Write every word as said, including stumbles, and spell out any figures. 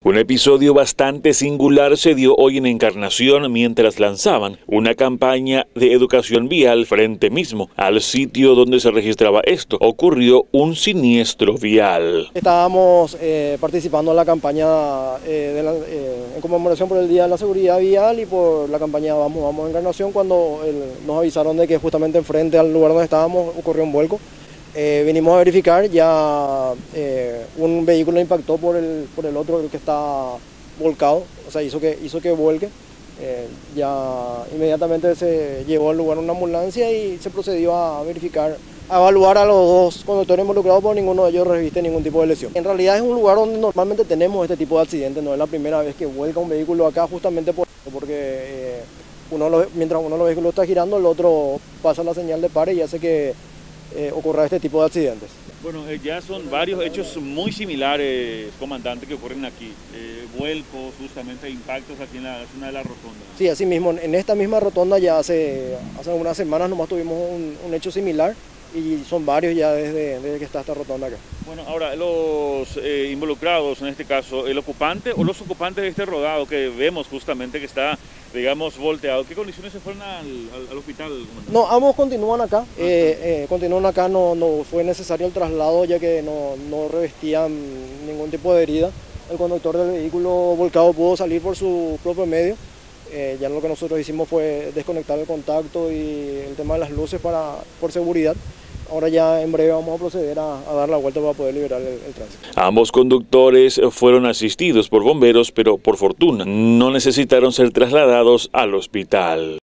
Un episodio bastante singular se dio hoy en Encarnación mientras lanzaban una campaña de educación vial frente mismo al sitio donde se registraba esto. Ocurrió un siniestro vial. Estábamos eh, participando en la campaña eh, de la, eh, en conmemoración por el Día de la Seguridad Vial y por la campaña Vamos, Vamos Encarnación cuando el, nos avisaron de que justamente enfrente al lugar donde estábamos ocurrió un vuelco. Eh, vinimos a verificar, ya eh, un vehículo impactó por el, por el otro que está volcado, o sea, hizo que, hizo que vuelque. Eh, ya inmediatamente se llevó al lugar una ambulancia y se procedió a verificar, a evaluar a los dos conductores involucrados, porque ninguno de ellos reviste ningún tipo de lesión. En realidad es un lugar donde normalmente tenemos este tipo de accidentes, no es la primera vez que vuelca un vehículo acá justamente por, porque eh, uno lo, mientras uno de los vehículos está girando, el otro pasa la señal de pare y hace que Eh, ocurra este tipo de accidentes. Bueno, eh, ya son varios hechos muy similares, comandante, que ocurren aquí. Eh, vuelcos, justamente impactos aquí en la zona de la rotonda. Sí, así mismo, en esta misma rotonda ya hace, hace algunas semanas nomás tuvimos un, un hecho similar y son varios ya desde, desde que está esta rotonda acá. Bueno, ahora, los eh, involucrados, en este caso, el ocupante o los ocupantes de este rodado que vemos justamente que está, digamos, volteado, ¿qué condiciones se fueron al, al, al hospital? No, ambos continúan acá, eh, eh, continúan acá, no, no fue necesario el traslado ya que no, no revestían ningún tipo de herida. El conductor del vehículo volcado pudo salir por su propio medio. Eh, ya lo que nosotros hicimos fue desconectar el contacto y el tema de las luces para, por seguridad. Ahora ya en breve vamos a proceder a, a dar la vuelta para poder liberar el, el tránsito. Ambos conductores fueron asistidos por bomberos, pero por fortuna no necesitaron ser trasladados al hospital.